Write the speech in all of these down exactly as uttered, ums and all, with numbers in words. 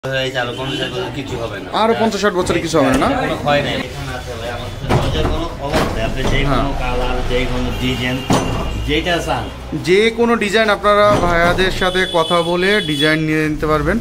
আরো পঞ্চাশ ষাট বছরে কিছু হবে না। যে কোনো ডিজাইন আপনারা ভাইয়াদের সাথে কথা বলে ডিজাইন নিয়ে নিতে পারবেন।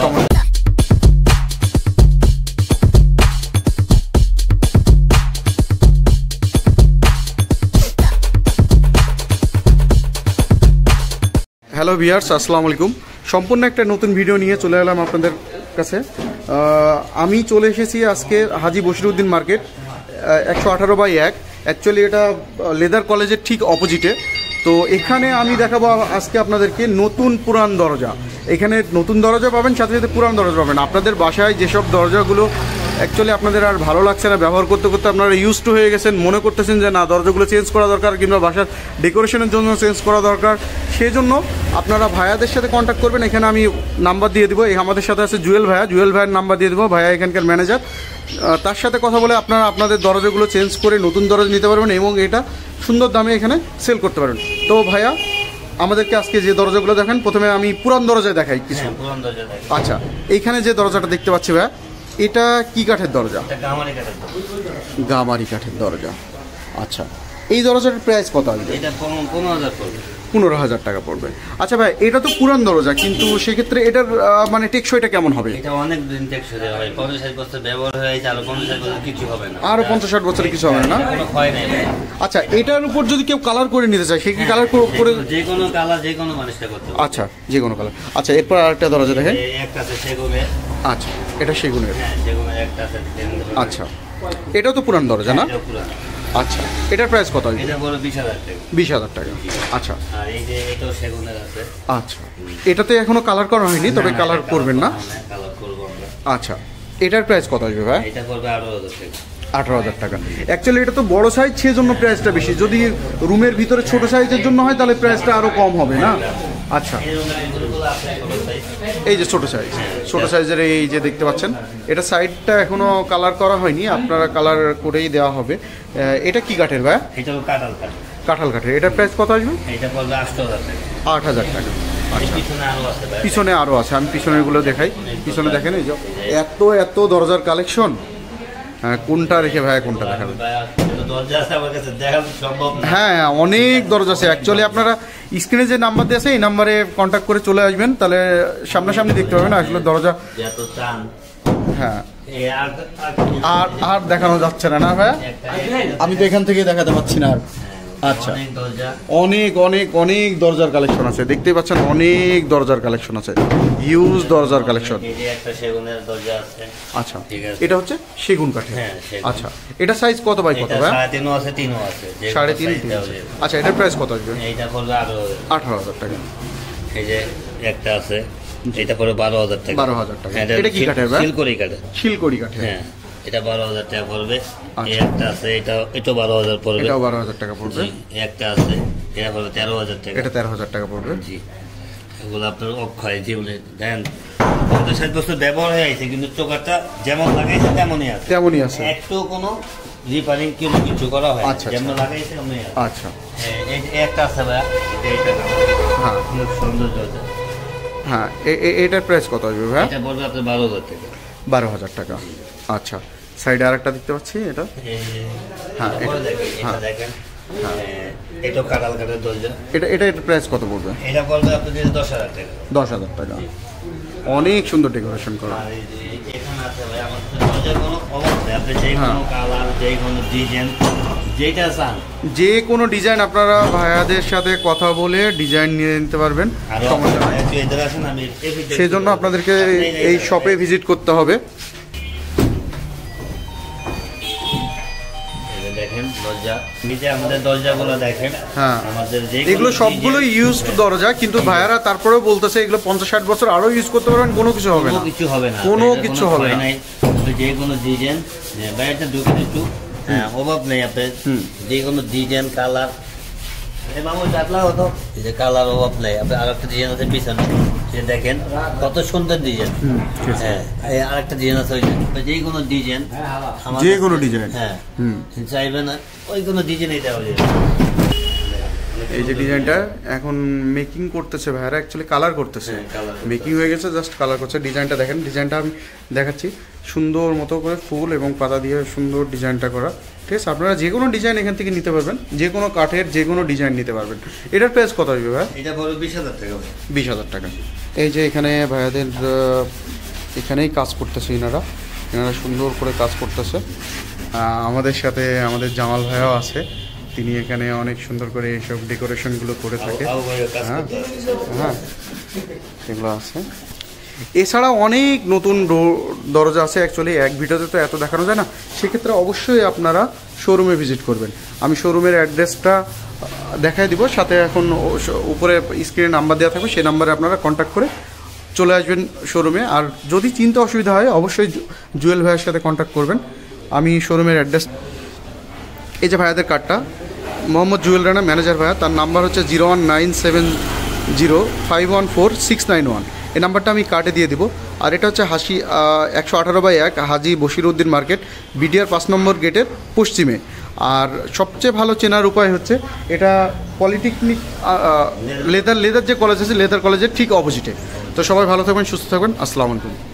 হ্যালো ভিউয়ার্স, আসসালামু আলাইকুম। সম্পূর্ণ একটা নতুন ভিডিও নিয়ে চলে এলাম আপনাদের কাছে। আমি চলে এসেছি আজকে হাজি বশিরউদ্দিন মার্কেট, একশো আঠারো বাই এক। অ্যাকচুয়ালি এটা লেদার কলেজের ঠিক অপোজিটে। তো এখানে আমি দেখাবো আজকে আপনাদেরকে নতুন পুরান দরজা। এখানে নতুন দরজা পাবেন, সাথে সাথে পুরান দরজা পাবেন। আপনাদের বাসায় যেসব দরজাগুলো অ্যাকচুয়ালি আপনাদের আর ভালো লাগছে না, ব্যবহার করতে করতে আপনারা ইউজ টু হয়ে গেছেন, মনে করতেছেন যে না দরজাগুলো চেঞ্জ করা দরকার কিংবা বাসার ডেকোরেশনের জন্য চেঞ্জ করা দরকার, সেই জন্য আপনারা ভাইয়াদের সাথে কন্ট্যাক্ট করবেন। এখানে আমি নাম্বার দিয়ে দেবো। আমাদের সাথে আছে জুয়েল ভাইয়া, জুয়েল ভাইয়ের নাম্বার দিয়ে দেবো। ভাইয়া এখানকার ম্যানেজার, তার সাথে কথা বলে আপনারা আপনাদের দরজাগুলো চেঞ্জ করে নতুন দরজা নিতে পারবেন এবং এটা সুন্দর দামে এখানে সেল করতে পারবেন। তো ভাইয়া আমাদেরকে আজকে যে দরজাগুলো দেখেন, প্রথমে আমি পুরান দরজায় দেখাই কিছু। আচ্ছা, এইখানে যে দরজাটা দেখতে পাচ্ছি ভাইয়া, এটা কি কাঠের দরজা? গামারি কাঠের দরজা। আচ্ছা, এই দরজাটার প্রাইস কত আসবে? পনেরো হাজার টাকা পড়বে। আচ্ছা ভাই, এটা তো পুরান দরজা, কিন্তু সেক্ষেত্রে এটার মানে টেকসইটা কেমন হবে? এটা অনেক দিন টেকসই হবে, পঞ্চাশ ষাট বছর ব্যবহার হয়ে যায়, আরো পঞ্চাশ ষাট বছর কিছু হবে না। আরো পঞ্চাশ ষাট বছরে কিছু হবে না? কোনো ক্ষয় নাই। আচ্ছা, এটার উপর যদি কেউ কালার করে নিতে চায়, সে কি কালার করে? যে কোনো কালার যে কোনো মানুষটা করতে পারে। আচ্ছা, যে কোনো কালার। আচ্ছা, এরপর আরেকটা দরজা দেখেন। একটা আছে সেগুনের। আচ্ছা, এটা সেগুনের। হ্যাঁ, সেগুনের একটা আছে। আচ্ছা, এটাও তো পুরান দরজা না? এটা পুরান। আচ্ছা, এটার প্রাইস কত? এটা বড় বিশ হাজার টাকা। বিশ হাজার টাকা। আচ্ছা, আর এই যে এটাও সেগুনের আছে। আচ্ছা, এটাতে এখনো কালার করা হয়নি, তবে কালার করবেন না? কালার করব আমরা। আচ্ছা, এটার প্রাইস কত আসবে ভাই? এটা করবে আঠারো হাজার টাকা। আঠারো হাজার টাকা। অ্যাকচুয়ালি এটা তো বড় সাইজ, সেজন্য প্রাইসটা বেশি। যদি রুমের ভিতরে ছোট সাইজের জন্য হয় তাহলে প্রাইসটা আরো কম হবে না? আচ্ছা, এই যে ছোট সাইজ, ছোট সাইজের এই যে দেখতে পাচ্ছেন, এটা সাইডটা এখনো কালার করা হয়নি, আপনারা কালার করেই দেওয়া হবে। এটা কি কাঠের ভাই? এটা কাঁঠাল কাঠ। কাঁঠাল কাঠের। এটার প্রাইস কত আসবে? এটা পড়বে আট হাজার টাকা। আট হাজার টাকা। আচ্ছা, পিছনে আরো আছে, আমি পিছনেরগুলো দেখাই। পিছনে দেখেন, এই যে এত এত দরজার কালেকশন। হ্যাঁ, কোনটা রেখে ভাই কোনটা দেখাবেন? হ্যাঁ, অনেক দরজা আছে। অ্যাকচুয়ালি আপনারা স্ক্রিনে যে নাম্বার দিয়ে আছে, এই নাম্বারে কন্ট্যাক্ট করে চলে আসবেন, তাহলে সামনাসামনি দেখতে পাবেন আসলে দরজা। হ্যাঁ, আর আর দেখানো যাচ্ছে না না ভাই? আমি তো এখান থেকে দেখাতে পাচ্ছি না আর। আচ্ছা, অনেক অনেক অনেক দরজার কালেকশন আছে, দেখতেই পাচ্ছেন, অনেক দরজার কালেকশন আছে, হিউজ দরজার কালেকশন। আচ্ছা, এটা হচ্ছে সেগুন কাঠের। আচ্ছা, এটা সাইজ কত বাই কত ভাই? সাড়ে তিন। আচ্ছা, এটার প্রাইস কত আসবে? আঠারো হাজার টাকা। এই যে একটা আছে, এটা পড়বে বারো হাজার টাকা। বারো হাজার টাকা। এটা কি কাঠের ভাই? শিলকড়ি কাঠের। শিলকড়ি কাঠের। হ্যাঁ, এটা বারো হাজার টাকা পড়বে। একটা আছে, এটা এটাও বারো হাজার পড়বে। এটাও বারো হাজার টাকা পড়বে। একটা আছে, এটা পড়বে তেরো হাজার টাকা। এটা তেরো হাজার টাকা পড়বে। জি, এগুলো আপনার অক্ষয় জীবনে দেন পঞ্চাশ ষাট বছর ব্যবহার হয়ে আছে, কিন্তু চোকারটা যেমন লাগাইছে তেমনই আছে। তেমনই আছে, একটু কোনো রিপেয়ারিং কোনো কিছু করা হয়। আচ্ছা, যেমন লাগাইছে তেমনই আছে। আচ্ছা, এই একটা আছে ভাই, এটা হ্যাঁ খুব সুন্দর দরজা। হ্যাঁ, এটার প্রাইস কত আসবে ভাই? এটা পড়বে আপনার বারো হাজার টাকা। বারো হাজার টাকা। আচ্ছা, সাইডে আরেকটা দেখতে পাচ্ছি, এটা হ্যাঁ, এটা দেখেন, এটা কাঁঠাল কাঠের দরজা। এটা এটা এর প্রাইস কত পড়বে? এটা পড়বে আপনাদের দশ হাজার টাকা। দশ হাজার টাকা। অনেক সুন্দর ডেকোরেশন করা। এখানে আছে ভাই আমাদের দরজার কোনো অভাব নেই, আপনি যে কোনো কালার যে কোনো ডিজাইন যেটা চান, যে কোনো ডিজাইন আপনারা ভাইয়াদের সাথে কথা বলে ডিজাইন নিয়ে নিতে পারবেন। সেই জন্য আপনাদেরকে এই শপে ভিজিট করতে হবে। এগুলো সবগুলো ইউজড দরজা, কিন্তু ভাইয়ারা তারপরেও বলতেছে এগুলো পঞ্চাশ ষাট বছর আরো ইউজ করতে পারবেন, কোনো কিছু হবে না। কিছু হবে না, কোনো কিছু হবে না। যে কোনো ডিজাইন বাইরেটা ঢুকে একটু হ্যাঁ অভাব নেই, আপনার যে কোনো ডিজাইন কালার হতো, যে কালার অভাব নেই। আপনি আর একটা ডিজাইন আছে পিছনে, সেটা দেখেন কত সুন্দর ডিজাইন। হ্যাঁ, আর একটা ডিজাইন আছে, যে কোনো ডিজাইন, যে কোনো ডিজাইন, হ্যাঁ চাইবে না ওই কোনো ডিজাইন, এটা এই যে ডিজাইনটা এখন মেকিং করতেছে ভাইয়ারা, অ্যাকচুয়ালি কালার করতেছে, মেকিং হয়ে গেছে, জাস্ট কালার করছে। ডিজাইনটা দেখেন, ডিজাইনটা আমি দেখাচ্ছি, সুন্দর মতো করে ফুল এবং পাতা দিয়ে সুন্দর ডিজাইনটা করা। ঠিক আছে, আপনারা যে কোনো ডিজাইন এখান থেকে নিতে পারবেন, যে কোনো কাঠের যে কোনো ডিজাইন নিতে পারবেন। এটার প্রাইস কত হবে ভাই? এটা বড় বিশ হাজার টাকা। বিশ হাজার টাকা। এই যে এখানে ভাইয়াদের এখানেই কাজ করতেছে, এনারা এনারা সুন্দর করে কাজ করতেছে। আমাদের সাথে আমাদের জামাল ভাইয়াও আছে, তিনি এখানে অনেক সুন্দর করে এইসব ডেকোরেশনগুলো করে থাকে। হ্যাঁ হ্যাঁ এগুলো আছে। এছাড়া অনেক নতুন দরজা আছে, অ্যাকচুয়ালি এক ভিডিওতে তো এত দেখানো যায় না, সেক্ষেত্রে অবশ্যই আপনারা শোরুমে ভিজিট করবেন। আমি শোরুমের অ্যাড্রেসটা দেখাই দিব, সাথে এখন উপরে স্ক্রিনে নাম্বার দেওয়া থাকবে, সেই নাম্বারে আপনারা কন্ট্যাক্ট করে চলে আসবেন শোরুমে। আর যদি চিন্তা অসুবিধা হয় অবশ্যই জুয়েল ভাইয়ের সাথে কন্ট্যাক্ট করবেন। আমি শোরুমের অ্যাড্রেস, এই যে ভাইয়াদের কার্ডটা, মোহাম্মদ জুয়েল রানা ম্যানেজার ভাইয়া, তার নাম্বার হচ্ছে zero one nine seven zero five one four six nine one. এই নাম্বারটা আমি কার্ডে দিয়ে দিব। আর এটা হচ্ছে হাসি একশো আঠারো বাই এক হাজি বশিরউদ্দিন মার্কেট, বিডিআর পাঁচ নম্বর গেটের পশ্চিমে। আর সবচেয়ে ভালো চেনার উপায় হচ্ছে এটা পলিটেকনিক লেদার লেদার যে কলেজ আছে, লেদার কলেজের ঠিক অপোজিটে। তো সবাই ভালো থাকবেন, সুস্থ থাকবেন, আসসালামু আলাইকুম।